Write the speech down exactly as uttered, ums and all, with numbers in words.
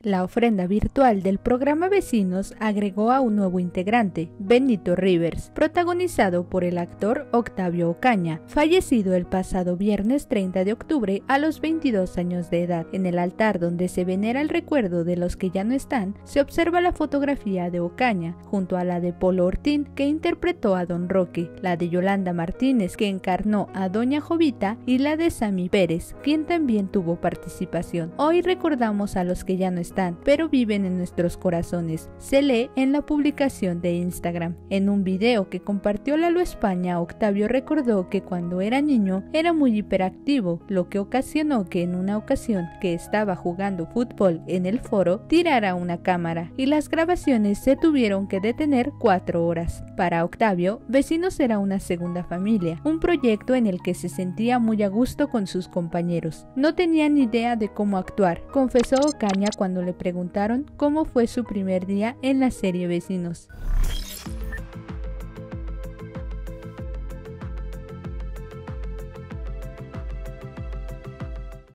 La ofrenda virtual del programa Vecinos agregó a un nuevo integrante, Benito Rivers, protagonizado por el actor Octavio Ocaña, fallecido el pasado viernes treinta de octubre a los veintidós años de edad. En el altar donde se venera el recuerdo de los que ya no están, se observa la fotografía de Ocaña, junto a la de Polo Ortín, que interpretó a Don Roque, la de Yolanda Martínez, que encarnó a Doña Jovita, y la de Sammy Pérez, quien también tuvo participación. Hoy recordamos a los que ya no están, pero viven en nuestros corazones, se lee en la publicación de Instagram. En un video que compartió Lalo España, Octavio recordó que cuando era niño era muy hiperactivo, lo que ocasionó que en una ocasión que estaba jugando fútbol en el foro, tirara una cámara y las grabaciones se tuvieron que detener cuatro horas. Para Octavio, Vecinos era una segunda familia, un proyecto en el que se sentía muy a gusto con sus compañeros. No tenía ni idea de cómo actuar, confesó Ocaña cuando le preguntaron cómo fue su primer día en la serie Vecinos.